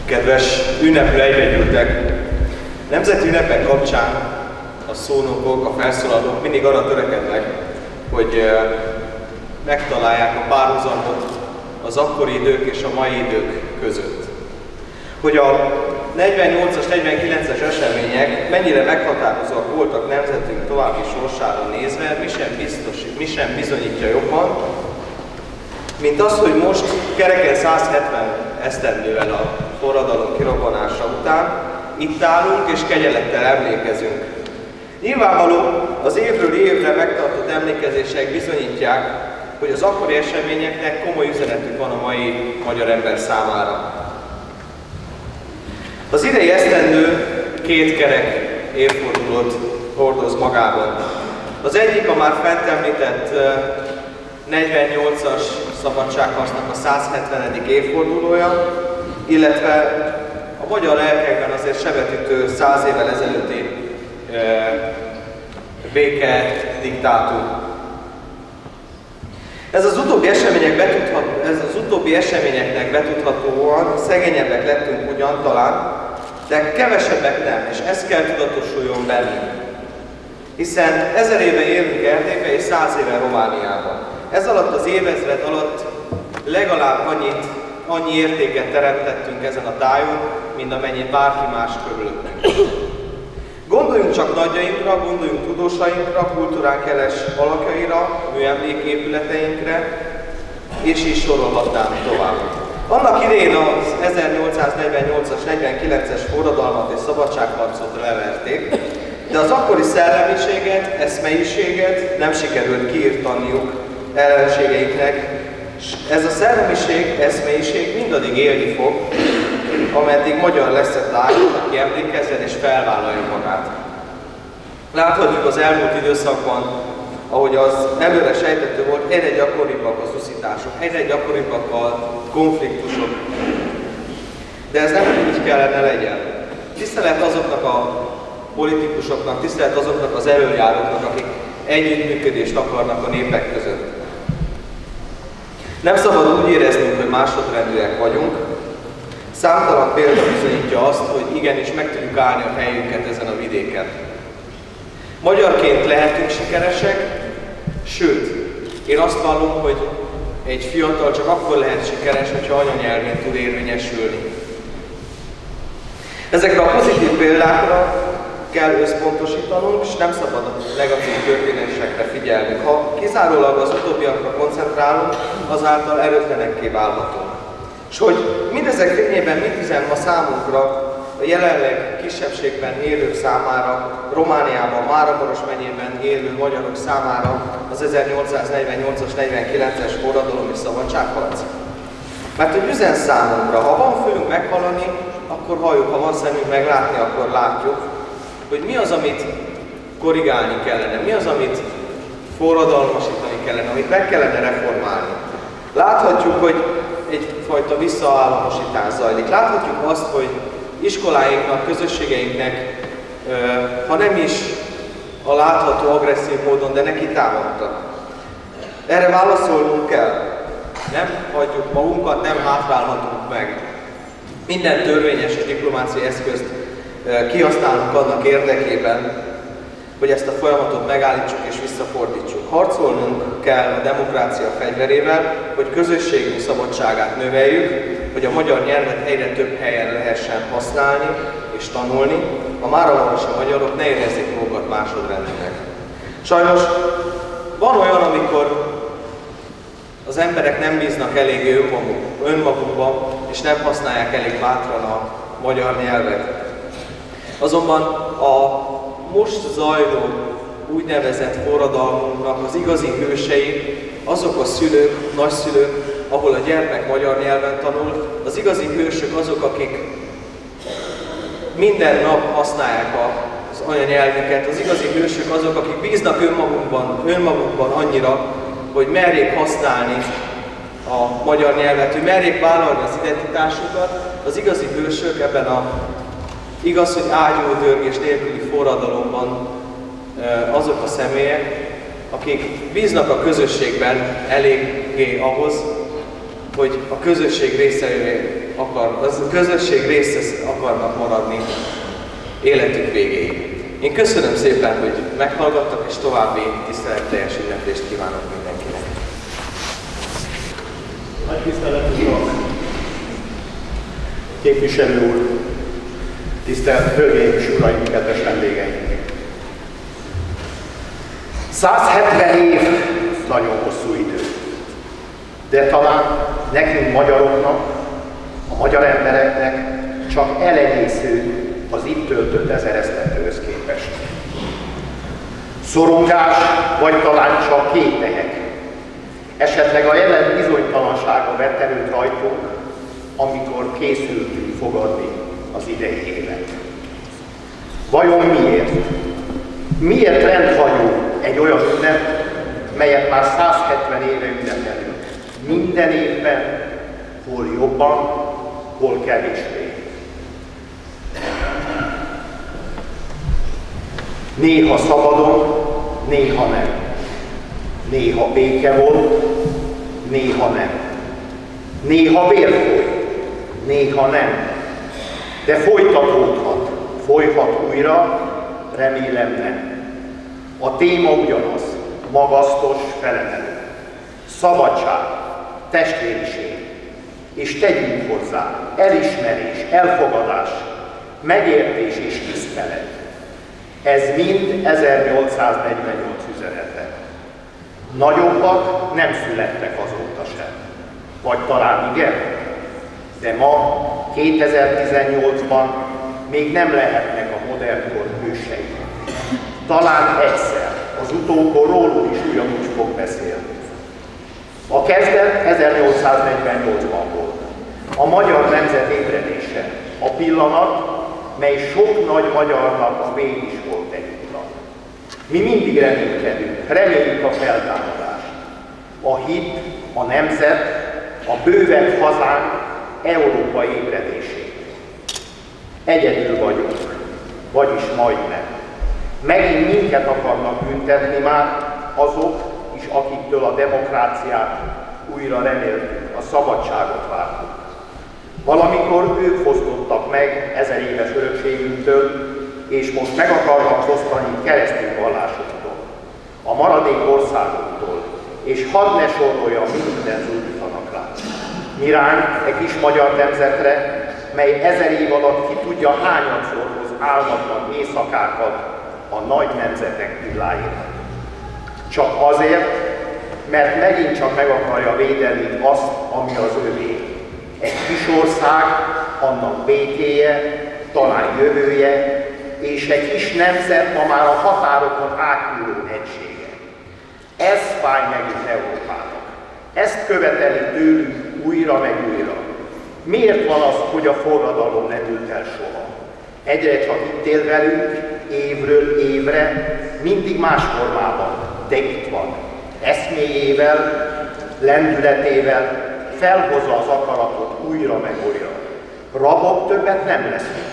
Kedves ünneplő egybegyűltek! Nemzeti ünnepek kapcsán a szónokok, a felszólalók mindig arra törekednek, hogy megtalálják a párhuzamot az akkori idők és a mai idők között. Hogy a 48-as, 49-es események mennyire meghatározóak voltak nemzetünk további sorsára nézve, mi sem bizonyítja jobban, mint az, hogy most kereken 170 esztendővel a forradalom kirobbanása után itt állunk és kegyelettel emlékezünk. Nyilvánvaló, az évről évre megtartott emlékezések bizonyítják, hogy az akkori eseményeknek komoly üzenetük van a mai magyar ember számára. Az idei esztendő két kerek évfordulót hordoz magában. Az egyik a már fent említett 48-as szabadságharcnak a 170. évfordulója, illetve a magyar lelkekben azért sebetütő 100 évvel ezelőtti béke diktátum. Ez az utóbbi eseményeknek betudhatóan szegényebbek lettünk ugyan talán, de kevesebbek nem, és ez kell tudatosuljon bennünk. Hiszen 1000 éve élünk Erdélyben és 100 éve Romániában. Ez alatt az évezred alatt legalább annyi értéket teremtettünk ezen a tájon, mint amennyit bárki más körülöttünk. Gondoljunk csak nagyjainkra, gondoljunk tudósainkra, kultúránk jeles alakjaira, műemléképületeinkre, és így sorolhatnám tovább. Annak idején az 1848-as, 49-es forradalmat és szabadságharcot leverték, de az akkori szellemiséget, eszmeiséget nem sikerült kiirtaniuk ellenségeiknek. Ez a szellemiség, eszmeiség mindaddig élni fog, ameddig magyar lesz a táj, aki emlékezzen és felvállalja magát. Láthatjuk az elmúlt időszakban, ahogy az előre sejtető volt, egyre gyakoribbak az uszítások, egyre gyakoribbak a konfliktusok. De ez nem így kellene legyen. Tisztelet azoknak a politikusoknak, tisztelet azoknak az elöljáróknak, akik együttműködést akarnak a népek között. Nem szabad úgy éreznünk, hogy másodrendűek vagyunk. Számtalan példa bizonyítja azt, hogy igenis meg tudjuk állni a helyünket ezen a vidéken. Magyarként lehetünk sikeresek, sőt, én azt vallom, hogy egy fiatal csak akkor lehet sikeres, hogyha anyanyelvén tud érvényesülni. Ezekre a pozitív példákra kell összpontosítanunk, és nem szabad a negatív történésekre figyelnünk. Ha kizárólag az utóbbiakra koncentrálunk, azáltal erőtlenekké válhatunk. És hogy mindezek fényében mit üzen ma számunkra, a jelenleg kisebbségben élők számára, Romániában, Máramaros megyében élő magyarok számára az 1848-as, 49-es forradalom és szabadságharc? Mert hogy üzen számunkra, ha van fülünk meghallani, akkor halljuk, ha van szemünk meglátni, akkor látjuk, hogy mi az, amit korrigálni kellene, mi az, amit forradalmasítani kellene, amit meg kellene reformálni. Láthatjuk, hogy egyfajta visszaállamosítás zajlik. Láthatjuk azt, hogy iskoláinknak, közösségeinknek, ha nem is a látható agresszív módon, de neki támadtak. Erre válaszolnunk kell. Nem hagyjuk magunkat, nem hátrálhatunk meg. Minden törvényes és diplomáciai eszközt kihasználunk annak érdekében, hogy ezt a folyamatot megállítsuk és visszafordítsuk. Harcolnunk kell a demokrácia fegyverével, hogy közösségünk szabadságát növeljük, hogy a magyar nyelvet egyre több helyen lehessen használni és tanulni, a máramarosi magyarok ne érezzék magukat másodrendűnek. Sajnos van olyan, amikor az emberek nem bíznak eléggé önmagukban, és nem használják elég bátran a magyar nyelvet. Azonban a most zajló úgynevezett forradalmunknak az igazi hősei azok a szülők, nagyszülők, ahol a gyermek magyar nyelven tanul, az igazi hősök azok, akik minden nap használják az anyanyelvüket, az igazi hősök azok, akik bíznak önmagukban annyira, hogy merjék használni a magyar nyelvet, hogy merjék vállalni az identitásukat. Az igazi hősök ebben a igaz, hogy ágyúdörgés nélküli forradalomban azok a személyek, akik bíznak a közösségben eléggé ahhoz, hogy a közösség részeivé az közösség része akarnak maradni életük végéig. Én köszönöm szépen, hogy meghallgattak, és további tiszteletteljes ünneplést kívánok mindenkinek. Nagy tiszteletű képviselő úr, tisztelt hölgyeim és uraim, kedves vendégeink! 170 év nagyon hosszú idő, de talán nekünk magyaroknak, a magyar embereknek csak elenyésző az itt töltött 1000 esztendőhöz képest. Szorongás, vagy talán csak kételyek. Esetleg a jelen bizonytalansága vett erőt rajtunk, amikor készültünk fogadni az idei évet. Vajon miért? Miért rendhagyó egy olyan ünnep, melyet már 170 éve ünnepelünk? Minden évben, hol jobban, hol kevésbé. Néha szabadon, néha nem. Néha béke volt, néha nem. Néha vér folyt, néha nem. De folytatódhat, folyhat újra, remélem nem. A téma ugyanaz, magasztos, felemelő. Szabadság, testvériség, és tegyünk hozzá elismerés, elfogadás, megértés és tisztelet. Ez mind 1848 üzenete. Nagyobbak nem születtek azóta sem. Vagy talán igen, de ma, 2018-ban még nem lehetnek a modern kor hősei. Talán egyszer az utókor róluk is ugyanúgy fog beszélni. A kezdet 1848-ban volt. A magyar nemzet ébredése. A pillanat, mely sok nagy magyarnak a vég is volt egyúttal. Mi mindig reménykedünk, reméljük a feltámadást. A hit, a nemzet, a bővebb hazánk Európa ébredését. Egyedül vagyunk, vagyis majdnem. Megint minket akarnak büntetni már azok is, akiktől a demokráciát újra reméltük, a szabadságot vártuk. Valamikor ők fosztottak meg 1000 éves örökségünktől, és most meg akarnak fosztani keresztény vallásoktól, a maradék országoktól, és hadd ne sorolja minden zúdítanak rá. Mi ránk, egy kis magyar nemzetre, mely 1000 év alatt ki tudja hányadszor hoz álmatlan éjszakákat a nagy nemzetek villáinak. Csak azért, mert megint csak meg akarja védeni azt, ami az övé. Egy kis ország, annak békéje, talán jövője, és egy kis nemzet ma már a határokon átnyúló egysége. Ez fáj meg itt Európának. Ezt követeli tőlünk újra meg újra. Miért van az, hogy a forradalom nem ült el soha? Egyre csak itt él velünk, évről évre, mindig más formában, de itt van. Eszméjével, lendületével felhozza az akaratot újra meg újra. Rabok többet nem leszünk.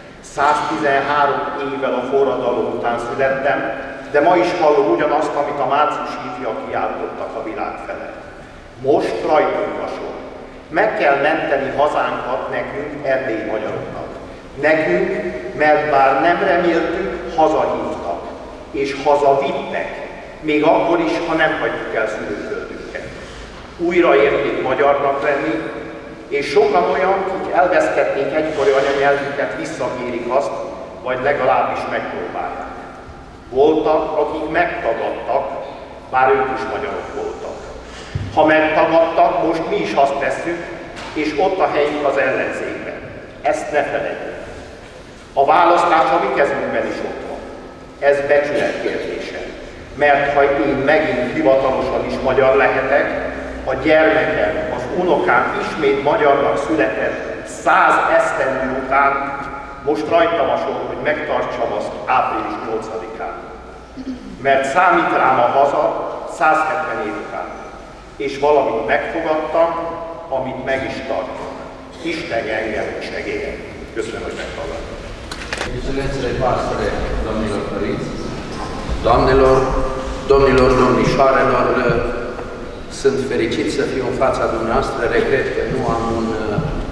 113 évvel a forradalom után születtem, de ma is hallom ugyanazt, amit a márciusi ifjak kiáltottak a világ felett. Most rajtunk a sor. Meg kell menteni hazánkat nekünk, erdélyi magyaroknak. Nekünk, mert bár nem reméltük, hazahívtak, és hazavittek, még akkor is, ha nem hagyjuk el szülőföldünket. Újra érték magyarnak lenni, és sokan olyan, akik elvesztették egykori anyanyelvüket, visszakérik azt, vagy legalábbis megpróbálják. Voltak, akik megtagadtak, bár ők is magyarok voltak. Ha megtagadtak, most mi is azt tesszük, és ott a helyük az ellenzékben. Ezt ne felejtjük. A választás a mi kezünkben is ott van. Ez becsület kérdése. Mert ha én megint hivatalosan is magyar lehetek, a gyermekem, az unokám ismét magyarnak született 100 esztendő után, most rajtam a sor, hogy megtartsam azt április 8-án. Mert számít rám a haza 170 év után. És valamit megfogadtam, amit meg is tartok. Isten engem segélyen. Köszönöm, hogy meghallgattam. Excelențele voastre, domnilor părinți, doamnelor, domnilor, domnișoarelor, sunt fericit să fiu în fața dumneavoastră. Regret că nu am un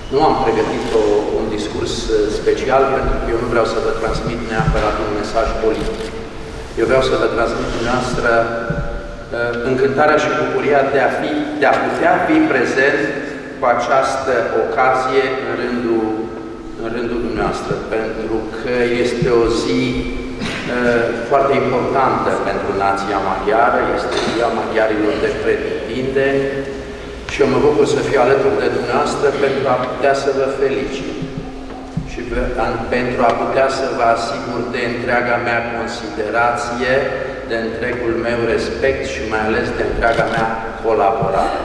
Nu am pregătit un discurs special, pentru că eu nu vreau să vă transmit neapărat un mesaj politic. Eu vreau să vă transmit dumneavoastră încântarea și bucuria de a putea fi prezent cu această ocazie în rândul dumneavoastră, pentru că este o zi foarte importantă pentru nația maghiară, este ziua maghiarilor de pretutindeni și eu mă bucur să fiu alături de dumneavoastră pentru a putea să vă felicit și pentru a putea să vă asigur de întreaga mea considerație, de întregul meu respect și mai ales de întreaga mea colaborare.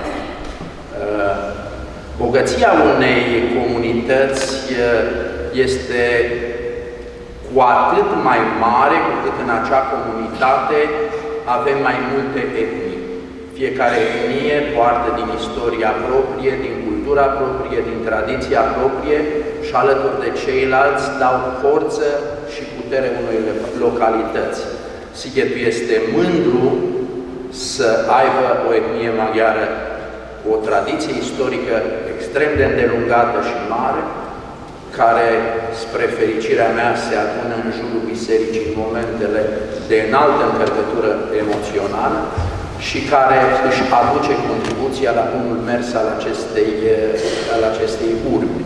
Bogăția unei comunități este cu atât mai mare cu cât în acea comunitate avem mai multe etnii. Fiecare etnie poartă din istoria proprie, din cultura proprie, din tradiția proprie și alături de ceilalți dau forță și putere unei localități. Sighetul este mândru să aibă o etnie maghiară cu o tradiție istorică extrem de îndelungată și mare, care, spre fericirea mea, se adună în jurul bisericii în momentele de înaltă încărcătură emoțională și care își aduce contribuția la bunul mers al acestei urbi.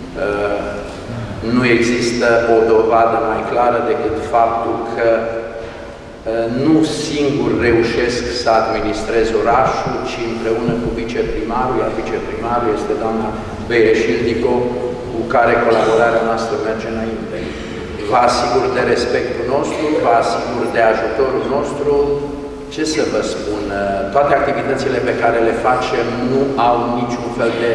Nu există o dovadă mai clară decât faptul că nu singur reușesc să administrez orașul, ci împreună cu viceprimarul, iar viceprimarul este doamna Bereșildico, cu care colaborarea noastră merge înainte. Vă asigur de respectul nostru, vă asigur de ajutorul nostru. Ce să vă spun, toate activitățile pe care le facem nu au niciun fel de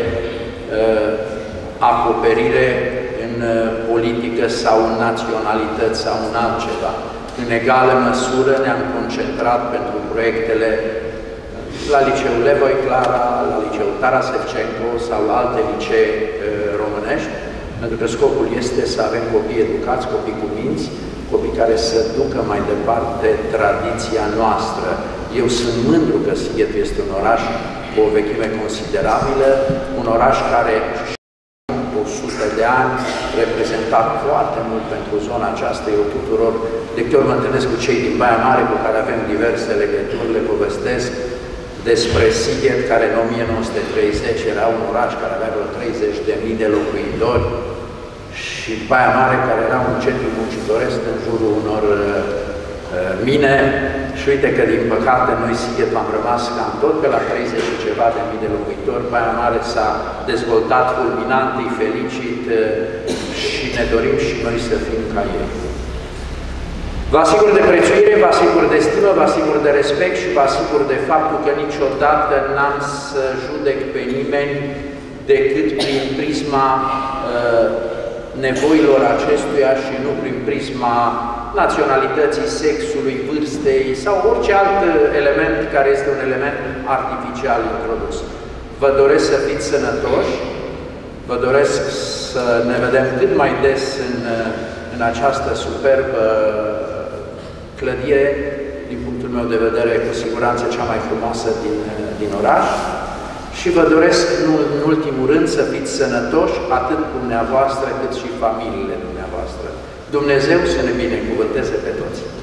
acoperire în politică sau în naționalități sau în altceva. În egală măsură ne-am concentrat pentru proiectele la Liceul Levoi Clara, la Liceul Taras Shevchenko sau la alte licee românești, pentru că scopul este să avem copii educați, copii cu minți, copii care să ducă mai departe tradiția noastră. Eu sunt mândru că Sighetul este un oraș cu o vechime considerabilă, un oraș care 100 de ani reprezentat foarte mult pentru zona aceasta. Eu tuturor, de câte ori mă întâlnesc cu cei din Baia Mare, cu care avem diverse legături, le povestesc despre Sighet, care în 1930 era un oraș care avea vreo 30.000 de locuitori, și Baia Mare, care era un centru muncitoresc în jurul unor mine. Și uite că, din păcate, noi Sighet am rămas cam tot pe la 30 și ceva de mii de locuitori. Baia Mare s-a dezvoltat fulminant, îi felicit și ne dorim și noi să fim ca ei. Vă asigur de prețuire, vă asigur de stimă, vă asigur de respect și vă asigur de faptul că niciodată n-am să judec pe nimeni decât prin prisma nevoilor acestuia și nu prin prisma naționalității, sexului, vârstei sau orice alt element care este un element artificial introdus. Vă doresc să fiți sănătoși, vă doresc să ne vedem cât mai des în această superbă clădire, din punctul meu de vedere, cu siguranță cea mai frumoasă din oraș. Și vă doresc, în ultimul rând, să fiți sănătoși, atât dumneavoastră, cât și familiile dumneavoastră. Dumnezeu să ne binecuvânteze pe toți!